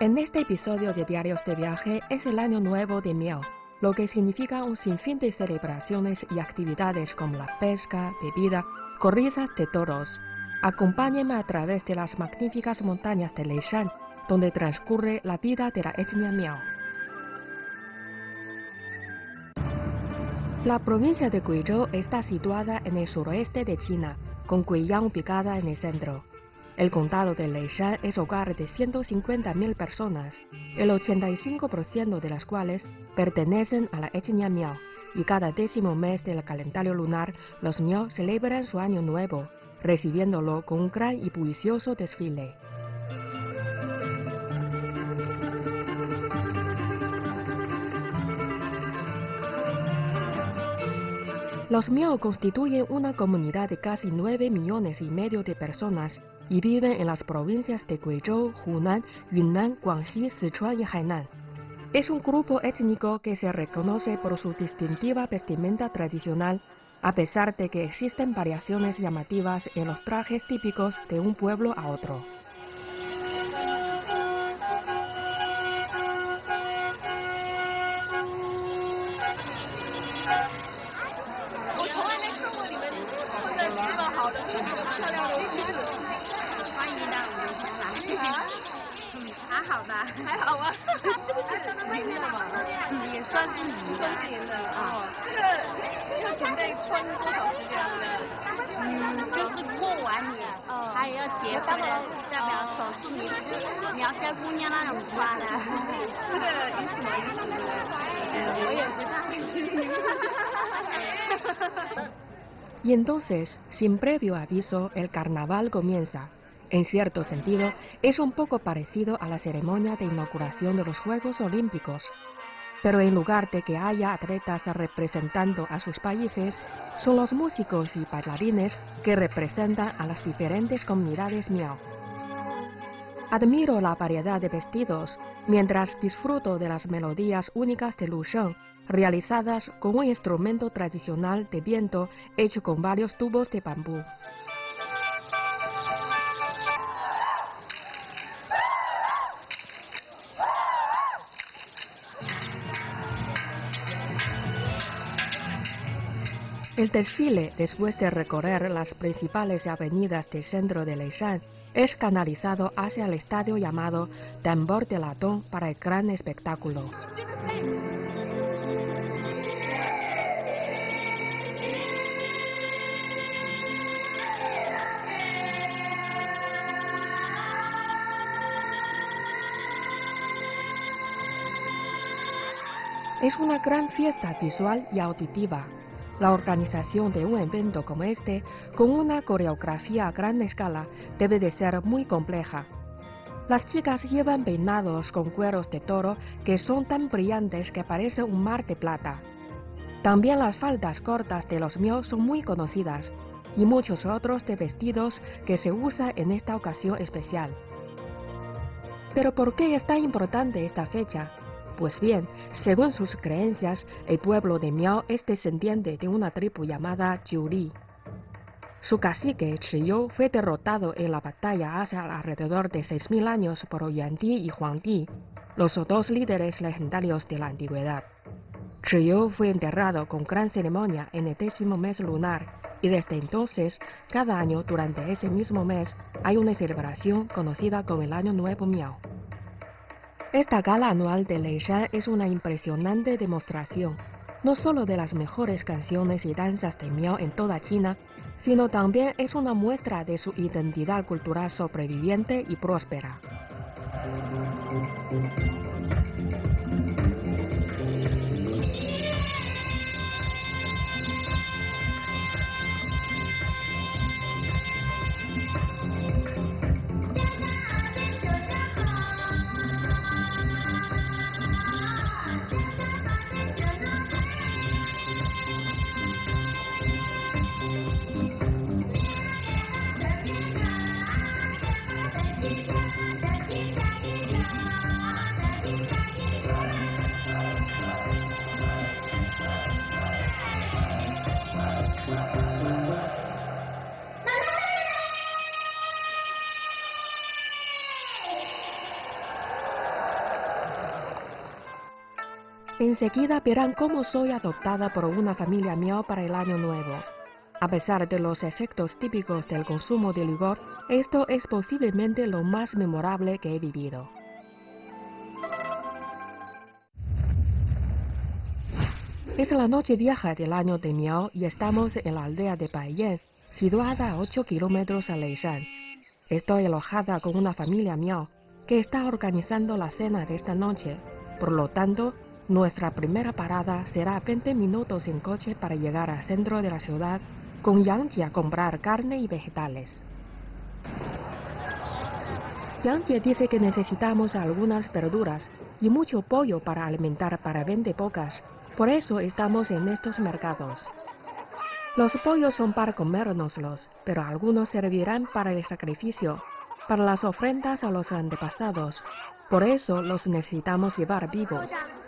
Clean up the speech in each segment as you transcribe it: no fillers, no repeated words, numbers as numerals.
En este episodio de Diarios de Viaje es el Año Nuevo de Miao, lo que significa un sinfín de celebraciones y actividades como la pesca, bebida, corridas de toros. Acompáñenme a través de las magníficas montañas de Leishan, donde transcurre la vida de la etnia Miao. La provincia de Guizhou está situada en el suroeste de China, con Guiyang ubicada en el centro. El condado de Leishan es hogar de 150.000 personas, el 85% de las cuales pertenecen a la etnia Miao, y cada 10º mes del calendario lunar, los Miao celebran su año nuevo, recibiéndolo con un gran y bullicioso desfile. Los Miao constituyen una comunidad de casi 9,5 millones de personas y viven en las provincias de Guizhou, Hunan, Yunnan, Guangxi, Sichuan y Hainan. Es un grupo étnico que se reconoce por su distintiva vestimenta tradicional, a pesar de que existen variaciones llamativas en los trajes típicos de un pueblo a otro. Y entonces, sin previo aviso, el carnaval comienza. En cierto sentido, es un poco parecido a la ceremonia de inauguración de los Juegos Olímpicos. Pero en lugar de que haya atletas representando a sus países, son los músicos y bailarines que representan a las diferentes comunidades Miao. Admiro la variedad de vestidos, mientras disfruto de las melodías únicas de Lusheng, realizadas con un instrumento tradicional de viento hecho con varios tubos de bambú. El desfile, después de recorrer las principales avenidas del centro de Leishan, es canalizado hacia el estadio llamado Tambor de Latón para el gran espectáculo. Es una gran fiesta visual y auditiva. La organización de un evento como este, con una coreografía a gran escala, debe de ser muy compleja. Las chicas llevan peinados con cueros de toro que son tan brillantes que parece un mar de plata. También las faldas cortas de los Miao son muy conocidas, y muchos otros de vestidos que se usan en esta ocasión especial. ¿Pero por qué es tan importante esta fecha? Pues bien, según sus creencias, el pueblo de Miao es descendiente de una tribu llamada Jiuli. Su cacique, Chiyou, fue derrotado en la batalla hace alrededor de 6,000 años por Yuandi y Huangdi, los dos líderes legendarios de la antigüedad. Chiyou fue enterrado con gran ceremonia en el 10º mes lunar, y desde entonces, cada año durante ese mismo mes, hay una celebración conocida como el Año Nuevo Miao. Esta gala anual de Leishan es una impresionante demostración, no solo de las mejores canciones y danzas de Miao en toda China, sino también es una muestra de su identidad cultural sobreviviente y próspera. Enseguida verán cómo soy adoptada por una familia miao para el año nuevo. A pesar de los efectos típicos del consumo de licor, esto es posiblemente lo más memorable que he vivido. Es la noche vieja del año de Miao y estamos en la aldea de Baiyan, situada a 8 kilómetros a Leishan. Estoy alojada con una familia Miao que está organizando la cena de esta noche. Por lo tanto, nuestra primera parada será 20 minutos en coche para llegar al centro de la ciudad con Yang a comprar carne y vegetales. Yang dice que necesitamos algunas verduras y mucho pollo para alimentar para 20 bocas. Por eso estamos en estos mercados. Los pollos son para comérnoslos, pero algunos servirán para el sacrificio, para las ofrendas a los antepasados. Por eso los necesitamos llevar vivos.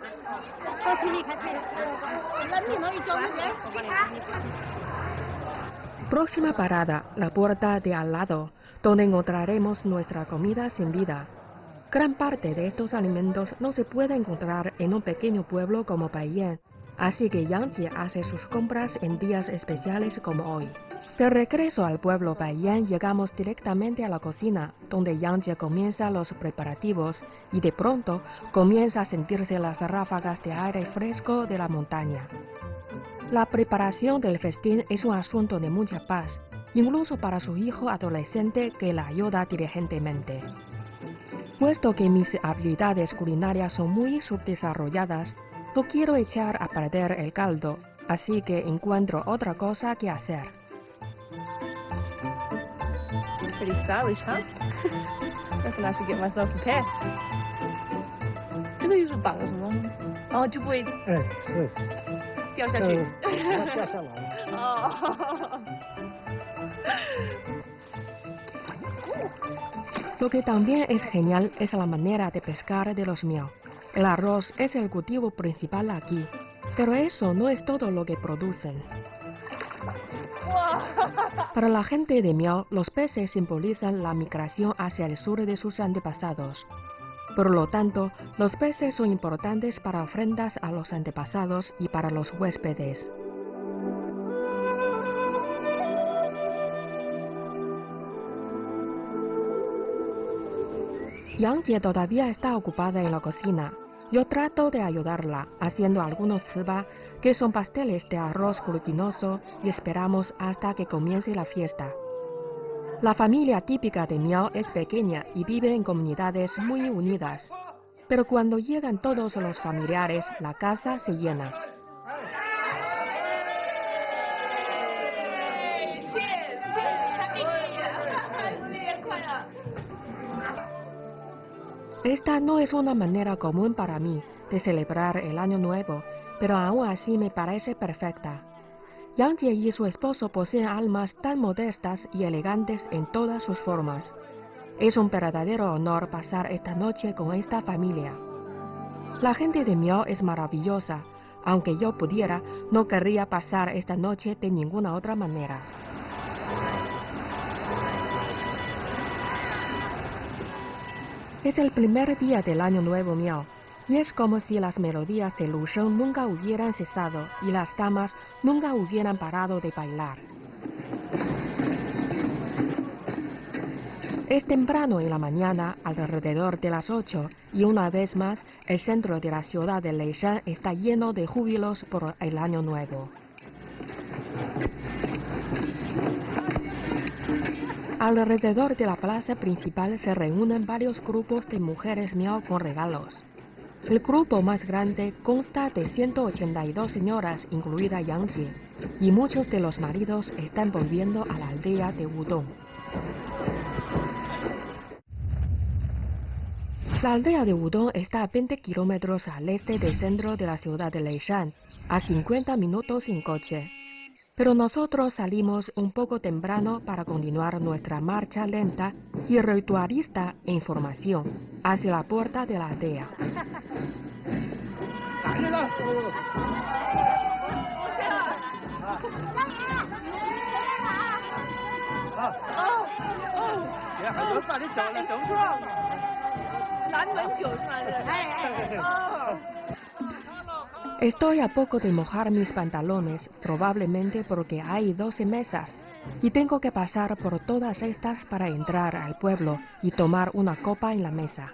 Próxima parada, la puerta de al lado, donde encontraremos nuestra comida sin vida. Gran parte de estos alimentos no se puede encontrar en un pequeño pueblo como Baiyan, así que Yang hace sus compras en días especiales como hoy. De regreso al pueblo Baiyan llegamos directamente a la cocina, donde Yang comienza los preparativos y de pronto comienza a sentirse las ráfagas de aire fresco de la montaña. La preparación del festín es un asunto de mucha paz, incluso para su hijo adolescente que la ayuda diligentemente. Puesto que mis habilidades culinarias son muy subdesarrolladas, no quiero echar a perder el caldo, así que encuentro otra cosa que hacer. Pretty stylish, huh? Reckon I should get myself a pair. 这个又是绑什么？哦，就不会是掉下去。 掉下来。 哦。 Lo que también es genial es la manera de pescar de los miao. El arroz es el cultivo principal aquí, pero eso no es todo lo que producen. Para la gente de Miao, los peces simbolizan la migración hacia el sur de sus antepasados. Por lo tanto, los peces son importantes para ofrendas a los antepasados y para los huéspedes. Yang todavía está ocupada en la cocina. Yo trato de ayudarla, haciendo algunos ziba, que son pasteles de arroz glutinoso, y esperamos hasta que comience la fiesta. La familia típica de Miao es pequeña y vive en comunidades muy unidas. Pero cuando llegan todos los familiares, la casa se llena. Esta no es una manera común para mí de celebrar el Año Nuevo, pero aún así me parece perfecta. Yang y su esposo poseen almas tan modestas y elegantes en todas sus formas. Es un verdadero honor pasar esta noche con esta familia. La gente de Miao es maravillosa. Aunque yo pudiera, no querría pasar esta noche de ninguna otra manera. Es el primer día del Año Nuevo Miao, y es como si las melodías de Lusheng nunca hubieran cesado y las damas nunca hubieran parado de bailar. Es temprano en la mañana, alrededor de las 8, y una vez más, el centro de la ciudad de Leishan está lleno de júbilos por el Año Nuevo. Alrededor de la plaza principal se reúnen varios grupos de mujeres miao con regalos. El grupo más grande consta de 182 señoras, incluida Yang, y muchos de los maridos están volviendo a la aldea de Wudong. La aldea de Wudong está a 20 kilómetros al este del centro de la ciudad de Leishan, a 50 minutos en coche. Pero nosotros salimos un poco temprano para continuar nuestra marcha lenta y ritualista en formación hacia la puerta de la aldea. Estoy a poco de mojar mis pantalones, probablemente porque hay 12 mesas, y tengo que pasar por todas estas para entrar al pueblo y tomar una copa en la mesa.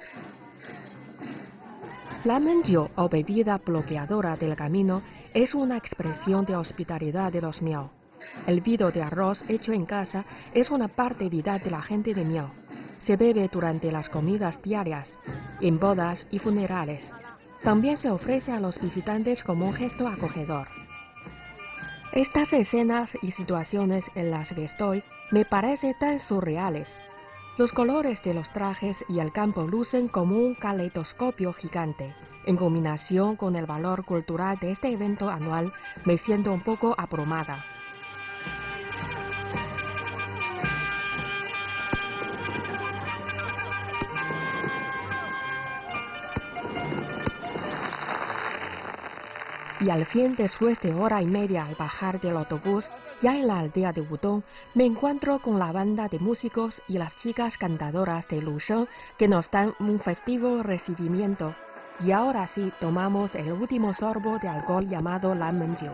La menjiu, o bebida bloqueadora del camino, es una expresión de hospitalidad de los Miao. El vino de arroz hecho en casa es una parte vital de la gente de Miao. Se bebe durante las comidas diarias, en bodas y funerales. También se ofrece a los visitantes como un gesto acogedor. Estas escenas y situaciones en las que estoy me parecen tan surreales. Los colores de los trajes y el campo lucen como un caleidoscopio gigante. En combinación con el valor cultural de este evento anual, me siento un poco abrumada. Y al fin, después de hora y media al bajar del autobús, ya en la aldea de Wudong, me encuentro con la banda de músicos y las chicas cantadoras de Lusheng que nos dan un festivo recibimiento. Y ahora sí, tomamos el último sorbo de alcohol llamado Lan Menjiu.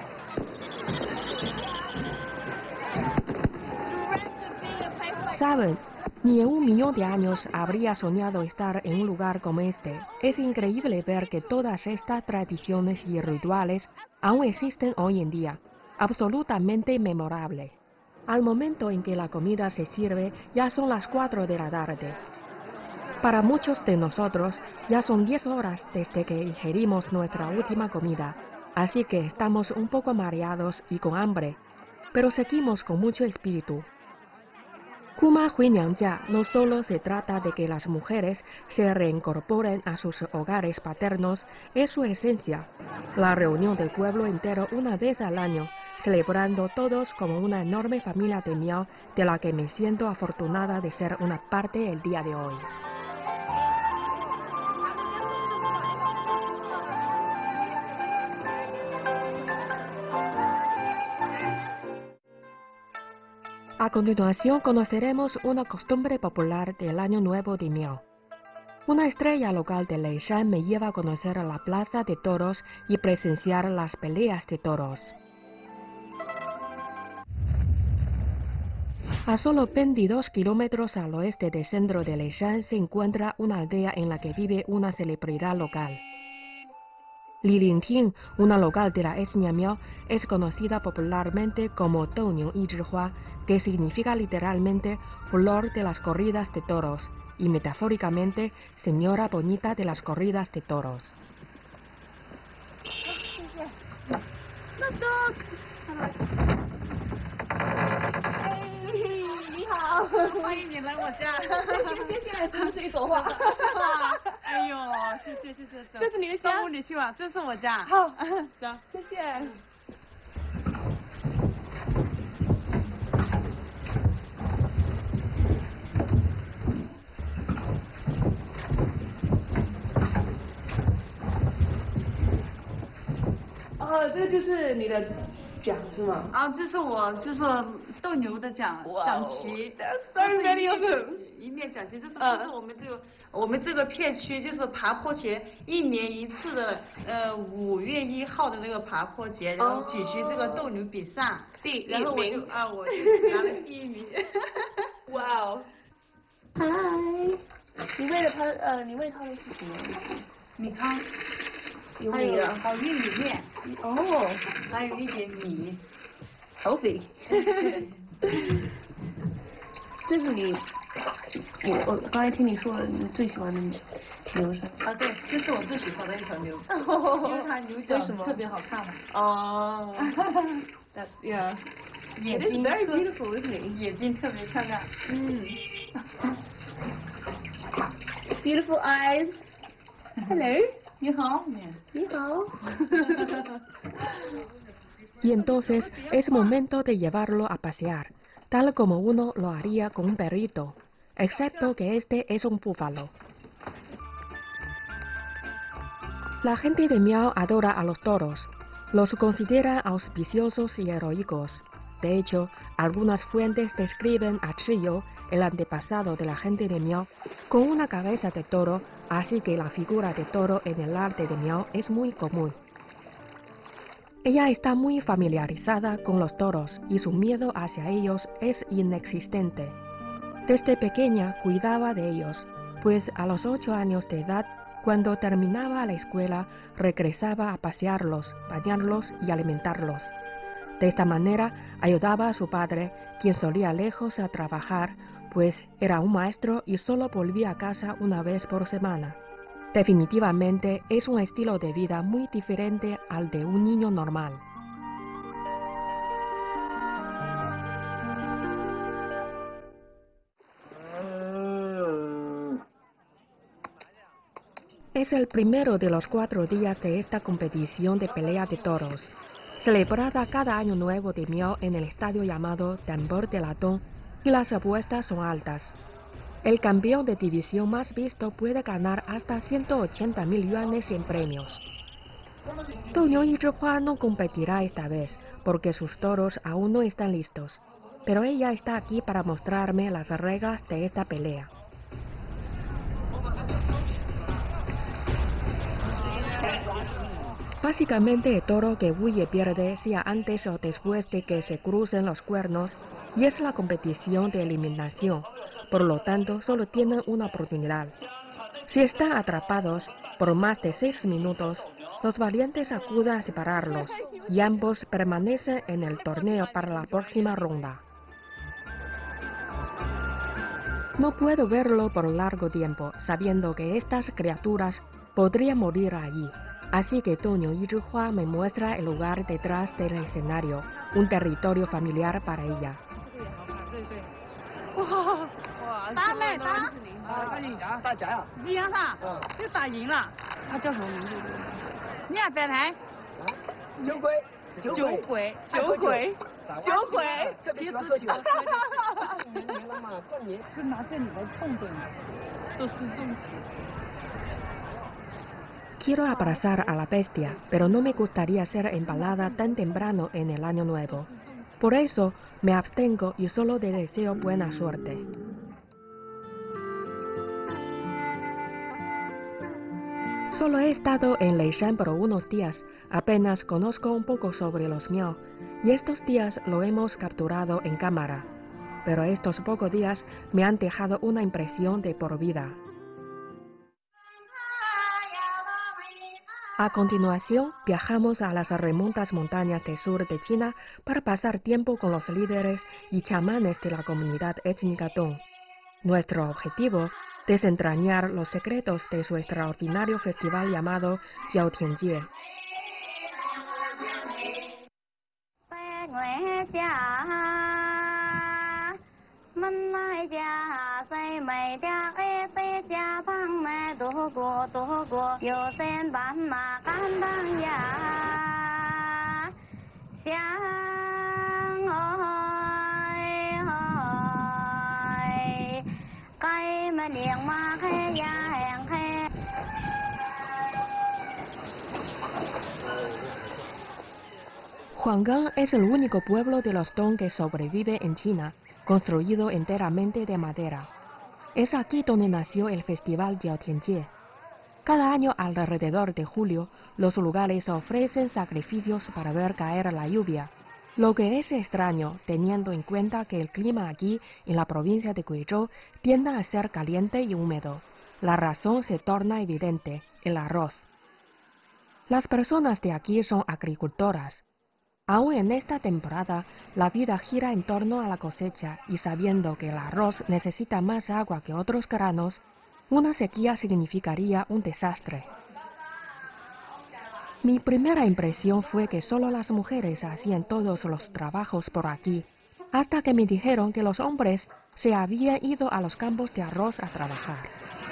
¿Saben? Ni en 1.000.000 de años habría soñado estar en un lugar como este. Es increíble ver que todas estas tradiciones y rituales aún existen hoy en día. Absolutamente memorable. Al momento en que la comida se sirve, ya son las 4 de la tarde. Para muchos de nosotros, ya son 10 horas desde que ingerimos nuestra última comida, así que estamos un poco mareados y con hambre, pero seguimos con mucho espíritu. Kuma Huinyangja no solo se trata de que las mujeres se reincorporen a sus hogares paternos, es su esencia. La reunión del pueblo entero una vez al año, celebrando todos como una enorme familia de Miao, de la que me siento afortunada de ser una parte el día de hoy. A continuación conoceremos una costumbre popular del Año Nuevo de Miao. Una estrella local de Leishan me lleva a conocer la plaza de toros y presenciar las peleas de toros. A solo 22 kilómetros al oeste del centro de Leishan se encuentra una aldea en la que vive una celebridad local. Li Lingting, una local de la etnia Miao, es conocida popularmente como Douniu Yizhihua, que significa literalmente flor de las corridas de toros y metafóricamente señora bonita de las corridas de toros. 我们这个片区就是爬坡节1年1次的5月1号的那个爬坡节，然后举行这个斗牛比赛，然后我就拿了第1名。 哇哦！嗨，你喂了它你喂它的是什么？ 米糠， 有米啊， 还有玉米面， 哦， 还有一点米。 healthy。这是你，我刚才听你说你最喜欢的牛是？ 啊，对，这是我最喜欢的一头牛，因为它牛角特别好看嘛。 哦，That's yeah。 眼睛 very beautiful， isn't it？ 眼睛特别漂亮。 嗯。Beautiful eyes。Hello。 你好。 你好。 Y entonces es momento de llevarlo a pasear, tal como uno lo haría con un perrito, excepto que este es un búfalo. La gente de Miao adora a los toros, los considera auspiciosos y heroicos. De hecho, algunas fuentes describen a Chiyo, el antepasado de la gente de Miao, con una cabeza de toro, así que la figura de toro en el arte de Miao es muy común. Ella está muy familiarizada con los toros y su miedo hacia ellos es inexistente. Desde pequeña cuidaba de ellos, pues a los 8 años de edad, cuando terminaba la escuela, regresaba a pasearlos, bañarlos y alimentarlos. De esta manera ayudaba a su padre, quien solía lejos a trabajar, pues era un maestro y solo volvía a casa una vez por semana. Definitivamente es un estilo de vida muy diferente al de un niño normal. Es el primero de los 4 días de esta competición de pelea de toros, celebrada cada año nuevo de Miao en el estadio llamado Tambor de Latón, y las apuestas son altas. El campeón de división más visto puede ganar hasta 180.000 yuanes en premios. Toño Yizhihua no competirá esta vez, porque sus toros aún no están listos, pero ella está aquí para mostrarme las reglas de esta pelea. Básicamente el toro que huye pierde, sea antes o después de que se crucen los cuernos, y es la competición de eliminación, por lo tanto solo tienen una oportunidad. Si están atrapados por más de 6 minutos, los valientes acuden a separarlos, y ambos permanecen en el torneo para la próxima ronda. No puedo verlo por largo tiempo, sabiendo que estas criaturas podrían morir allí. Así que Toño Yizhihua me muestra el lugar detrás del escenario, un territorio familiar para ella. 打麦打， 大家呀， 一样啥？就打赢了。他叫什么名字？你俩在台？ 酒鬼， 酒鬼， 特别喜欢喝酒。年了嘛，过年就拿这里来碰碰，都是送子。 Quiero abrazar a la bestia, pero no me gustaría ser empalada tan temprano en el año nuevo. Por eso me abstengo y solo te deseo buena suerte. Solo he estado en Leishan por unos días, apenas conozco un poco sobre los Miao, y estos días lo hemos capturado en cámara. Pero estos pocos días me han dejado una impresión de por vida. A continuación, viajamos a las remotas montañas del sur de China para pasar tiempo con los líderes y chamanes de la comunidad étnica Dong. Nuestro objetivo, desentrañar los secretos de su extraordinario festival llamado Jiaotianjie. Huanggang es el único pueblo de los Dong que sobrevive en China, construido enteramente de madera. Es aquí donde nació el festival Jiaotianjie. Cada año alrededor de julio, los lugares ofrecen sacrificios para ver caer la lluvia, lo que es extraño teniendo en cuenta que el clima aquí en la provincia de Guizhou tiende a ser caliente y húmedo. La razón se torna evidente: el arroz. Las personas de aquí son agricultoras. Aún en esta temporada, la vida gira en torno a la cosecha y sabiendo que el arroz necesita más agua que otros granos, una sequía significaría un desastre. Mi primera impresión fue que solo las mujeres hacían todos los trabajos por aquí, hasta que me dijeron que los hombres se habían ido a los campos de arroz a trabajar.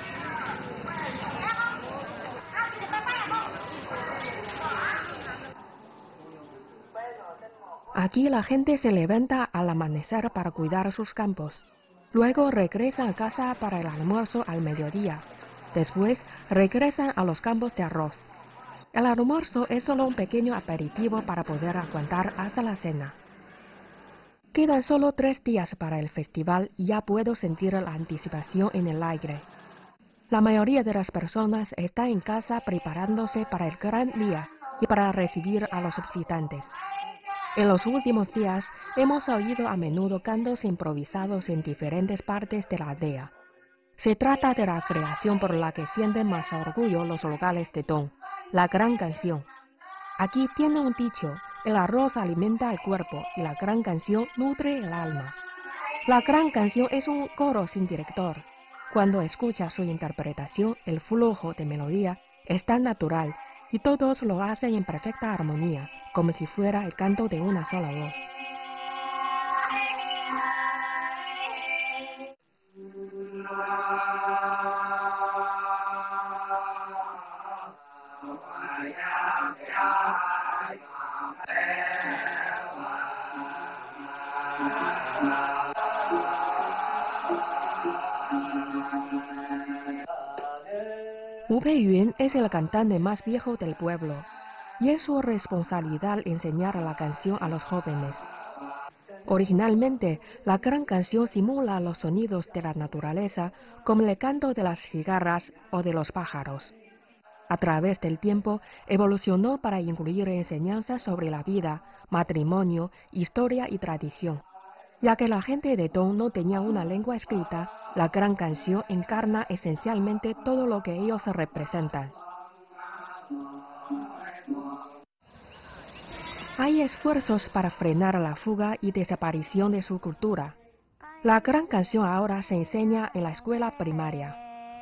Aquí la gente se levanta al amanecer para cuidar sus campos. Luego regresan a casa para el almuerzo al mediodía. Después regresan a los campos de arroz. El almuerzo es solo un pequeño aperitivo para poder aguantar hasta la cena. Quedan solo 3 días para el festival y ya puedo sentir la anticipación en el aire. La mayoría de las personas está en casa preparándose para el gran día, y para recibir a los visitantes. En los últimos días hemos oído a menudo cantos improvisados en diferentes partes de la aldea. Se trata de la creación por la que sienten más orgullo los locales de Dong, la gran canción. Aquí tiene un dicho: el arroz alimenta el cuerpo y la gran canción nutre el alma. La gran canción es un coro sin director. Cuando escuchas su interpretación, el flujo de melodía es tan natural y todos lo hacen en perfecta armonía, como si fuera el canto de una sola voz. Wu Peiyun es el cantante más viejo del pueblo, y es su responsabilidad enseñar la canción a los jóvenes. Originalmente, la gran canción simula los sonidos de la naturaleza, como el canto de las cigarras o de los pájaros. A través del tiempo, evolucionó para incluir enseñanzas sobre la vida, matrimonio, historia y tradición. Ya que la gente de Dong no tenía una lengua escrita, la gran canción encarna esencialmente todo lo que ellos representan. Hay esfuerzos para frenar la fuga y desaparición de su cultura. La gran canción ahora se enseña en la escuela primaria.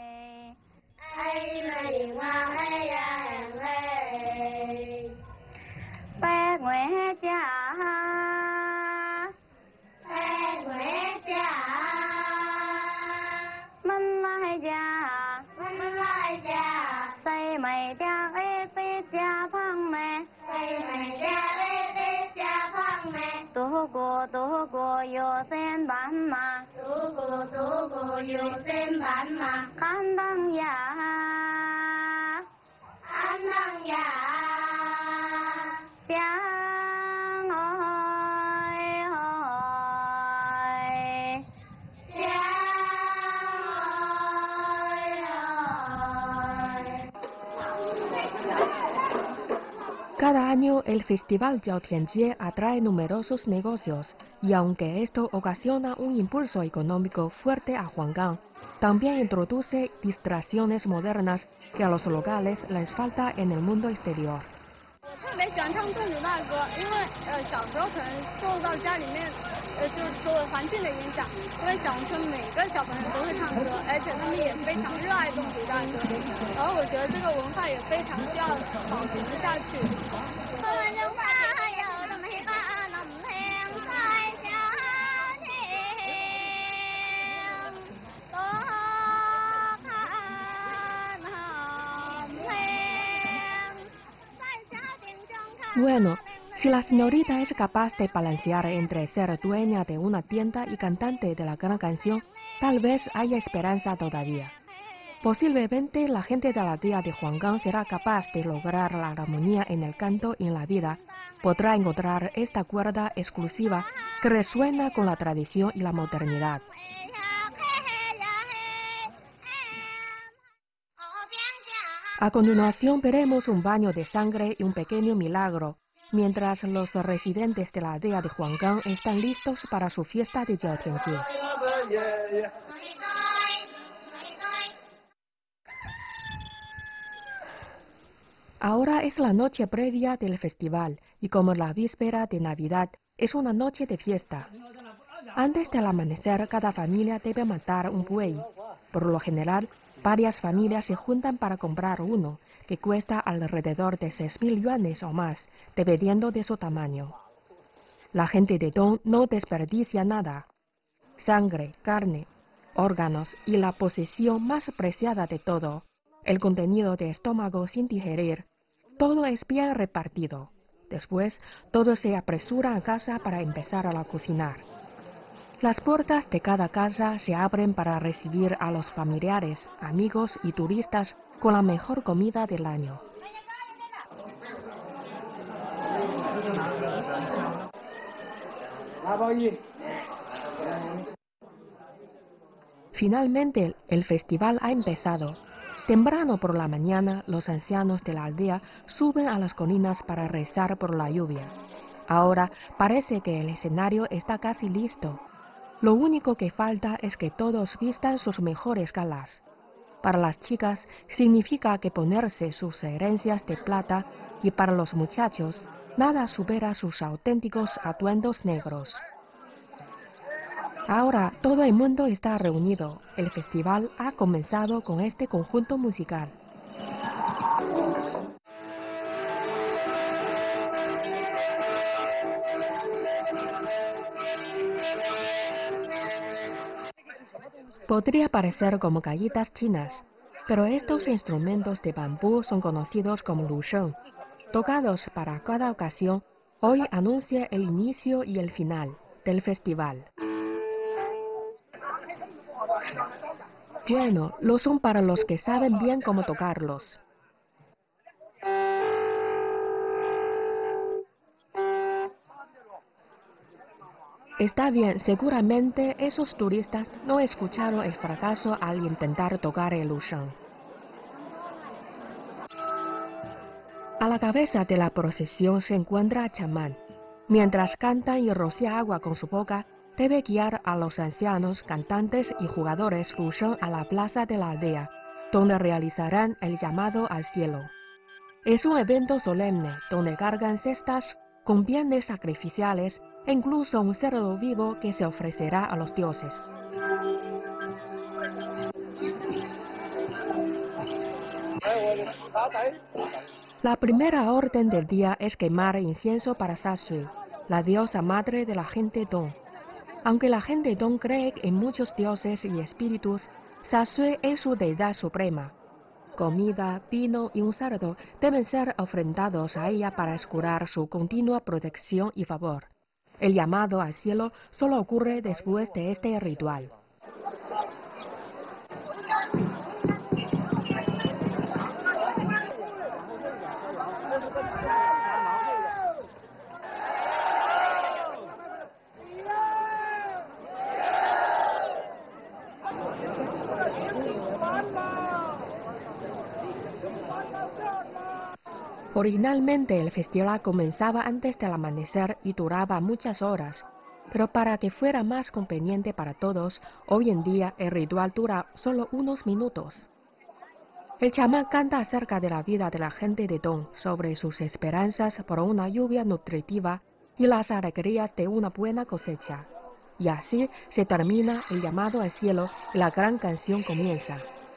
Cada año el Festival Jiaotianjie atrae numerosos negocios y aunque esto ocasiona un impulso económico fuerte a Huanggang, también introduce distracciones modernas que a los locales les falta en el mundo exterior. 特别喜欢唱侗族大歌，因为小时候可能受到家里面就是说环境的影响，因为小农村每个小朋友都会唱歌，而且他们也非常热爱侗族大歌，然后我觉得这个文化也非常需要保存下去。 Bueno, si la señorita es capaz de balancear entre ser dueña de una tienda y cantante de la gran canción, tal vez haya esperanza todavía. Posiblemente la gente de la aldea de Huanggang será capaz de lograr la armonía en el canto y en la vida. Podrá encontrar esta cuerda exclusiva que resuena con la tradición y la modernidad. A continuación veremos un baño de sangre y un pequeño milagro, mientras los residentes de la aldea de Huanggang están listos para su fiesta de Jiaotianjie. Ahora es la noche previa del festival y como la víspera de Navidad es una noche de fiesta. Antes del amanecer cada familia debe matar un buey. Por lo general, varias familias se juntan para comprar uno, que cuesta alrededor de 6.000 yuanes o más, dependiendo de su tamaño. La gente de Dong no desperdicia nada. Sangre, carne, órganos y la posesión más preciada de todo, el contenido de estómago sin digerir, todo es bien repartido. Después, todos se apresuran a casa para empezar a cocinar. Las puertas de cada casa se abren para recibir a los familiares, amigos y turistas con la mejor comida del año. Finalmente, el festival ha empezado. Temprano por la mañana, los ancianos de la aldea suben a las colinas para rezar por la lluvia. Ahora parece que el escenario está casi listo. Lo único que falta es que todos vistan sus mejores galas. Para las chicas significa que ponerse sus herencias de plata, y para los muchachos nada supera sus auténticos atuendos negros. Ahora todo el mundo está reunido. El festival ha comenzado con este conjunto musical. Podría parecer como gallitas chinas, pero estos instrumentos de bambú son conocidos como lusheng. Tocados para cada ocasión, hoy anuncia el inicio y el final del festival. Bueno, lo son para los que saben bien cómo tocarlos. Está bien, seguramente esos turistas no escucharon el fracaso al intentar tocar el lusheng. A la cabeza de la procesión se encuentra el chamán. Mientras canta y rocía agua con su boca, debe guiar a los ancianos, cantantes y jugadores lusheng a la plaza de la aldea, donde realizarán el llamado al cielo. Es un evento solemne donde cargan cestas con bienes sacrificiales e incluso un cerdo vivo que se ofrecerá a los dioses. La primera orden del día es quemar incienso para Sasui, la diosa madre de la gente Dong. Aunque la gente Dong cree en muchos dioses y espíritus, Sasui es su deidad suprema. Comida, vino y un cerdo deben ser ofrendados a ella para asegurar su continua protección y favor. El llamado al cielo solo ocurre después de este ritual. Originalmente el festival comenzaba antes del amanecer y duraba muchas horas, pero para que fuera más conveniente para todos, hoy en día el ritual dura solo unos minutos. El chamán canta acerca de la vida de la gente de Dong, sobre sus esperanzas por una lluvia nutritiva y las alegrías de una buena cosecha. Y así se termina el llamado al cielo y la gran canción comienza.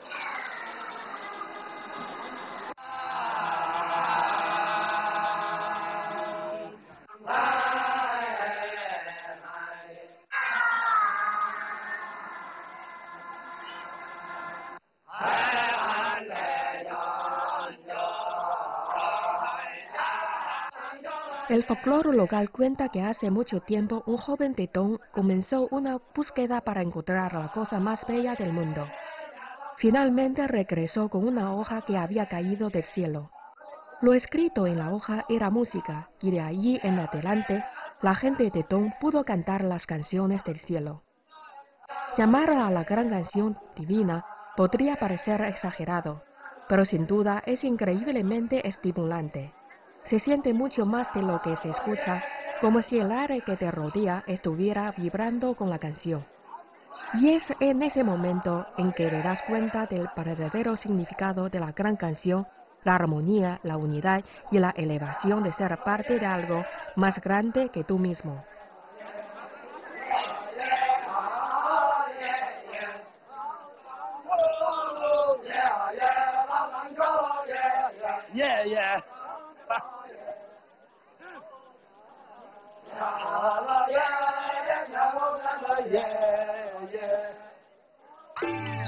El folclore local cuenta que hace mucho tiempo un joven de Dong comenzó una búsqueda para encontrar la cosa más bella del mundo. Finalmente regresó con una hoja que había caído del cielo. Lo escrito en la hoja era música, y de allí en adelante la gente de Dong pudo cantar las canciones del cielo. Llamarla la gran canción divina podría parecer exagerado, pero sin duda es increíblemente estimulante. Se siente mucho más de lo que se escucha, como si el aire que te rodea estuviera vibrando con la canción. Y es en ese momento en que te das cuenta del verdadero significado de la gran canción, la armonía, la unidad y la elevación de ser parte de algo más grande que tú mismo. Yeah, yeah. Yeah, yeah.